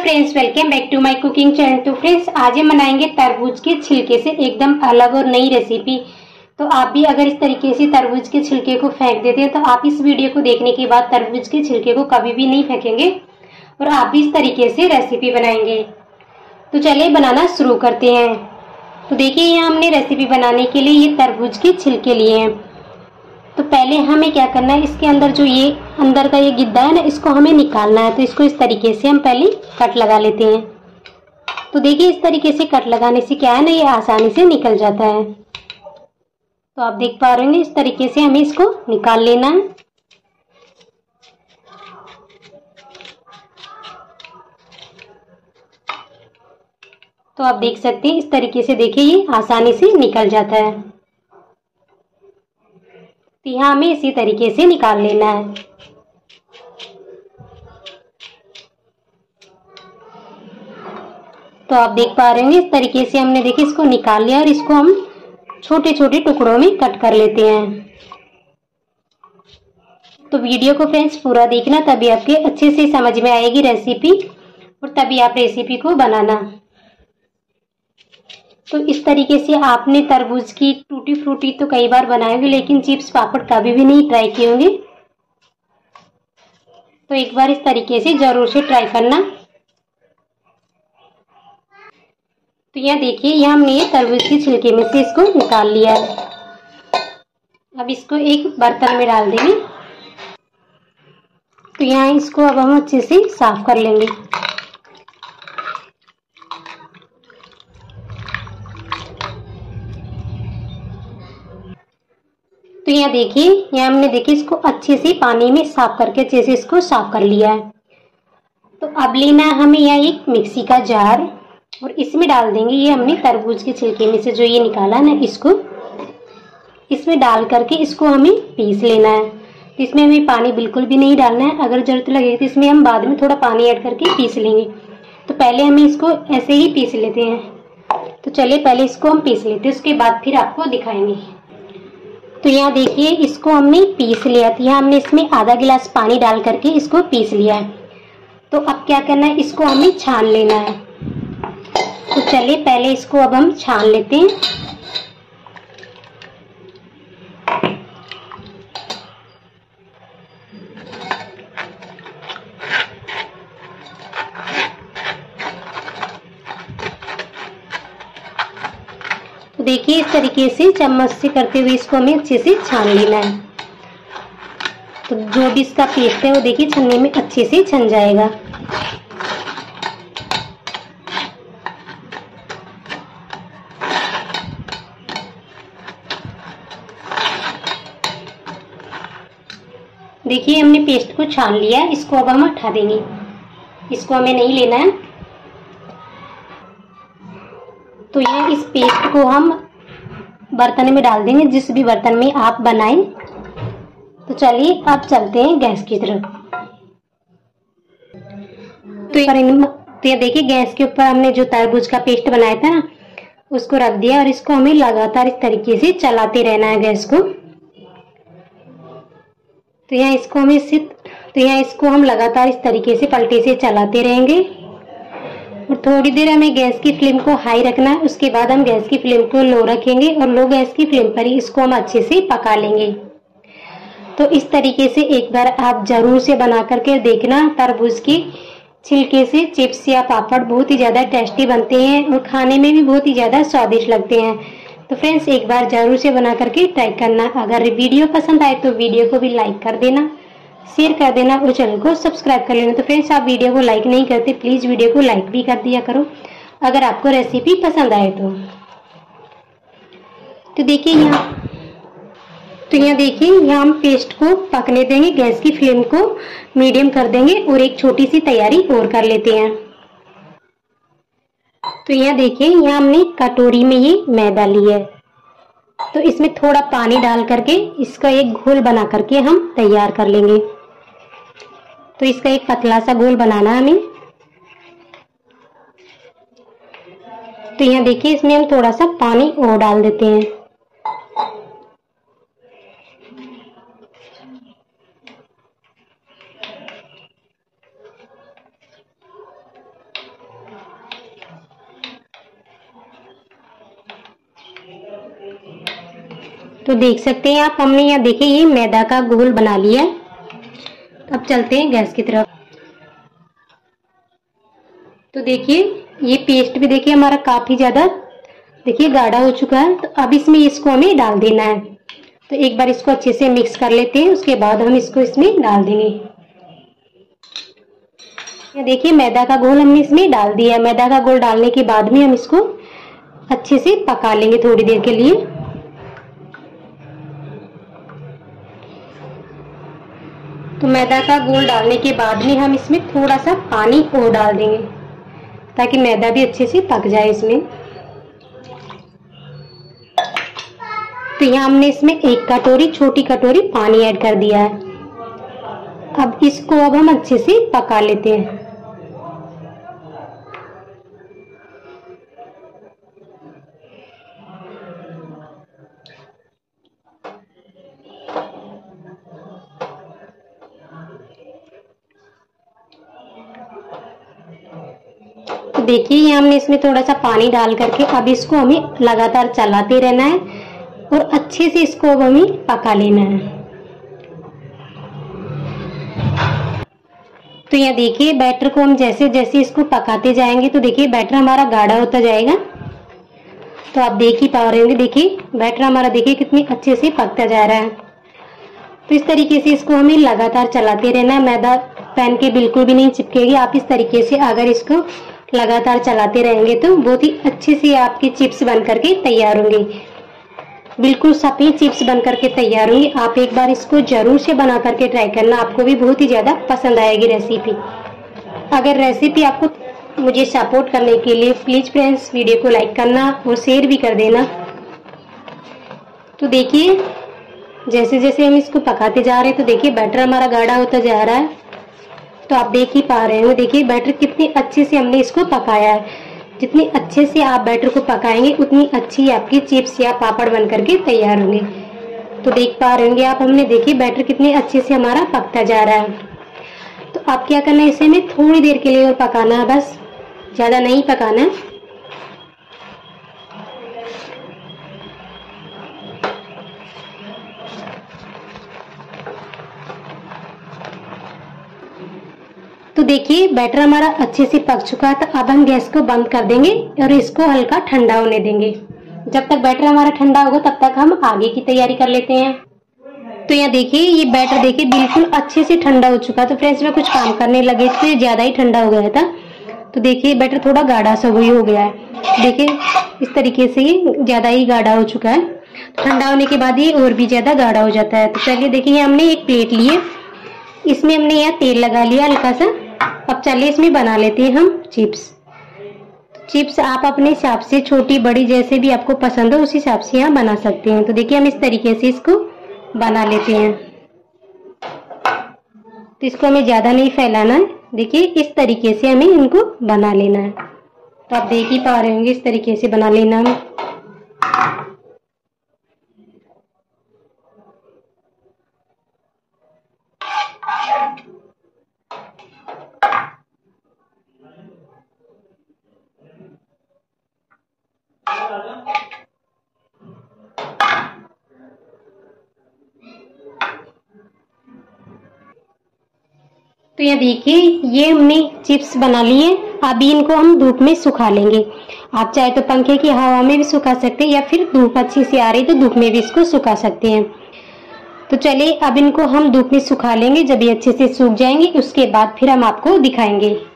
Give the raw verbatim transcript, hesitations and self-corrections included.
Friends, welcome back to my cooking channel. तो friends, आज हम बनाएंगे तरबूज के छिलके से एकदम अलग और नई रेसिपी। तो आप भी अगर इस तरीके से तरबूज के छिलके को फेंक देते हैं तो आप इस वीडियो को देखने के बाद तरबूज के छिलके को कभी भी नहीं फेंकेंगे और आप भी इस तरीके से रेसिपी बनाएंगे। तो चलिए बनाना शुरू करते हैं। तो देखिए, यहाँ हमने रेसिपी बनाने के लिए ये तरबूज के छिलके लिए हैं। तो पहले हमें क्या करना है, इसके अंदर जो ये अंदर का ये गिद्दा है ना, इसको हमें निकालना है। तो इसको इस तरीके से हम पहले कट लगा लेते हैं। तो देखिए, इस तरीके से कट लगाने से क्या है ना, ये आसानी से निकल जाता है। तो आप देख पा रहे होंगे, इस तरीके से हमें इसको निकाल लेना है। तो आप देख सकते हैं, इस तरीके से देखिए ये आसानी से निकल जाता है। तो यहाँ हमें इसी तरीके से निकाल लेना है। तो आप देख पा रहे होंगे, इस तरीके से हमने देखिए इसको निकाल लिया और इसको हम छोटे छोटे टुकड़ों में कट कर लेते हैं। तो वीडियो को फ्रेंड्स पूरा देखना, तभी आपके अच्छे से समझ में आएगी रेसिपी और तभी आप रेसिपी को बनाना। तो इस तरीके से आपने तरबूज की टूटी फ्रूटी तो कई बार बनाए होंगे, लेकिन चिप्स पापड़ कभी भी नहीं ट्राई किए होंगे। तो एक बार इस तरीके से जरूर से ट्राई करना। तो यहाँ देखिए, यहाँ हमने ये तरबूज के छिलके में से इसको निकाल लिया है। अब इसको एक बर्तन में डाल देंगे। तो यहाँ इसको अब हम अच्छे से साफ कर लेंगे। तो यहाँ देखिए, यहाँ हमने देखिए इसको अच्छे से पानी में साफ करके अच्छे से इसको साफ कर लिया है। तो अब लेना है हमें यहाँ एक मिक्सी का जार और इसमें डाल देंगे ये हमने तरबूज के छिलके में से जो ये निकाला ना, इसको इसमें डाल करके इसको हमें पीस लेना है। तो इसमें हमें पानी बिल्कुल भी नहीं डालना है। अगर जरूरत लगेगी तो इसमें हम बाद में थोड़ा पानी ऐड करके पीस लेंगे। तो पहले हमें इसको ऐसे ही पीस लेते हैं। तो चलिए पहले इसको हम पीस लेते हैं, उसके बाद फिर आपको दिखाएंगे। तो यहाँ देखिए, इसको हमने पीस लिया था। यहाँ हमने इसमें आधा गिलास पानी डाल करके इसको पीस लिया है। तो अब क्या करना है, इसको हमें छान लेना है। तो चलिए पहले इसको अब हम छान लेते हैं। तो देखिए, इस तरीके से चम्मच से करते हुए इसको हमें अच्छे से छान लेना है। तो जो भी इसका पेस्ट है वो देखिए छन्ने में अच्छे से छन जाएगा। देखिए, हमने पेस्ट को छान लिया है। इसको अब हम हटा देंगे, इसको हमें नहीं लेना है। तो ये इस पेस्ट को हम बर्तन में डाल देंगे, जिस भी बर्तन में आप बनाएं। तो चलिए अब चलते हैं गैस की तरफ। तो ये देखिए, गैस के ऊपर हमने जो तरबूज का पेस्ट बनाया था ना, उसको रख दिया और इसको हमें लगातार इस तरीके से चलाते रहना है गैस को। तो यहाँ इसको हमें तो यहाँ इसको हम लगातार इस तरीके से पलटे से चलाते रहेंगे और थोड़ी देर हमें गैस की फ्लेम को हाई रखना है। उसके बाद हम गैस की फ्लेम को लो रखेंगे और लो गैस की फ्लेम पर ही इसको हम अच्छे से पका लेंगे। तो इस तरीके से एक बार आप जरूर से बना करके देखना। तरबूज की छिलके से चिप्स या पापड़ बहुत ही ज़्यादा टेस्टी बनते हैं और खाने में भी बहुत ही ज़्यादा स्वादिष्ट लगते हैं। तो फ्रेंड्स, एक बार जरूर से बना करके ट्राई करना। अगर वीडियो पसंद आए तो वीडियो को भी लाइक कर देना, शेयर कर देना और चैनल को सब्सक्राइब कर लेना। तो फ्रेंड्स, आप वीडियो को लाइक नहीं करते, प्लीज़ वीडियो को लाइक भी कर दिया करो अगर आपको रेसिपी पसंद आए तो। तो देखिए यहाँ तो यहाँ देखिए, यहाँ हम पेस्ट को पकने देंगे। गैस की फ्लेम को मीडियम कर देंगे और एक छोटी सी तैयारी और कर लेते हैं। तो यहाँ देखिए, यहाँ हमने कटोरी में ये मैदा लिया है। तो इसमें थोड़ा पानी डाल करके इसका एक घोल बना करके हम तैयार कर लेंगे। तो इसका एक पतला सा घोल बनाना हमें। तो यहाँ देखिए, इसमें हम थोड़ा सा पानी और डाल देते हैं। तो देख सकते हैं आप, हमने यहाँ देखिए ये मैदा का घोल बना लिया है। अब चलते हैं गैस की तरफ। तो देखिए ये पेस्ट भी देखिए हमारा काफी ज्यादा देखिए गाढ़ा हो चुका है। तो अब इसमें इसको हमें डाल देना है। तो एक बार इसको अच्छे से मिक्स कर लेते हैं, उसके बाद हम इसको इसमें डाल देंगे। ये देखिए मैदा का घोल हमने इसमें डाल दिया। मैदा का घोल डालने के बाद में हम इसको अच्छे से पका लेंगे थोड़ी देर के लिए। तो मैदा का घोल डालने के बाद में हम इसमें थोड़ा सा पानी और डाल देंगे ताकि मैदा भी अच्छे से पक जाए इसमें। तो यहाँ हमने इसमें एक कटोरी छोटी कटोरी पानी ऐड कर दिया है। अब इसको अब हम अच्छे से पका लेते हैं। तो देखिए ये हमने इसमें थोड़ा सा पानी डाल करके अब इसको हमें लगातार चलाते रहना है और अच्छे से इसको अब हमें पका लेना है। तो यहाँ देखिए बैटर को हम जैसे जैसे इसको पकाते जाएंगे तो देखिए बैटर हमारा गाढ़ा होता जाएगा। तो आप देख ही पा रहे होंगे, देखिए बैटर हमारा देखिए कितनी अच्छे से पकता जा रहा है। तो इस तरीके से इसको हमें लगातार चलाते रहना है। मैदा पैन के बिल्कुल भी नहीं चिपकेगी। आप इस तरीके से अगर इसको लगातार चलाते रहेंगे तो बहुत ही अच्छे से आपके चिप्स बन करके तैयार होंगे। बिल्कुल सफेद चिप्स बन करके तैयार होंगे। आप एक बार इसको जरूर से बना करके ट्राई करना, आपको भी बहुत ही ज्यादा पसंद आएगी रेसिपी। अगर रेसिपी आपको मुझे सपोर्ट करने के लिए प्लीज फ्रेंड्स वीडियो को लाइक करना और शेयर भी कर देना। तो देखिए जैसे जैसे हम इसको पकाते जा रहे हैं तो देखिए बैटर हमारा गाढ़ा होता जा रहा है। तो आप देख ही पा रहे हो, देखिए बैटर कितने अच्छे से हमने इसको पकाया है। जितनी अच्छे से आप बैटर को पकाएंगे उतनी अच्छी आपकी चिप्स या पापड़ बन करके तैयार होंगे। तो देख पा रहे होंगे आप, हमने देखिए बैटर कितने अच्छे से हमारा पकता जा रहा है। तो आप क्या करना है, इसे हमें थोड़ी देर के लिए और पकाना है, बस ज्यादा नहीं पकाना है। तो देखिए बैटर हमारा अच्छे से पक चुका है। तो अब हम गैस को बंद कर देंगे और इसको हल्का ठंडा होने देंगे। जब तक बैटर हमारा ठंडा होगा तब तक हम आगे की तैयारी कर लेते हैं। तो यहाँ देखिए ये बैटर देखिए बिल्कुल अच्छे से ठंडा हो चुका है। तो फ्रेंड्स मैं कुछ काम करने लगे तो ये ज्यादा ही ठंडा हो गया था। तो देखिए बैटर थोड़ा गाढ़ा सा वही हो गया है। देखिए इस तरीके से ये ज्यादा ही गाढ़ा हो चुका है। ठंडा होने के बाद ये और भी ज्यादा गाढ़ा हो जाता है। तो चलिए देखिए हमने एक प्लेट ली है, इसमें हमने यहाँ तेल लगा लिया हल्का सा। अब चलिए इसमें बना लेते हैं हम चिप्स। चिप्स आप अपने हिसाब से छोटी बड़ी जैसे भी आपको पसंद हो उस हिसाब से यहाँ बना सकते हैं। तो देखिए हम इस तरीके से इसको बना लेते हैं। तो इसको हमें ज्यादा नहीं फैलाना है, देखिए इस तरीके से हमें इनको बना लेना है। तो आप देख ही पा रहे होंगे इस तरीके से बना लेना है। तो ये देखिए ये हमने चिप्स बना लिए। अभी इनको हम धूप में सुखा लेंगे। आप चाहे तो पंखे की हवा में भी सुखा सकते हैं या फिर धूप अच्छी से आ रही तो धूप में भी इसको सुखा सकते हैं। तो चलिए अब इनको हम धूप में सुखा लेंगे। जब ये अच्छे से सूख जाएंगे उसके बाद फिर हम आपको दिखाएंगे।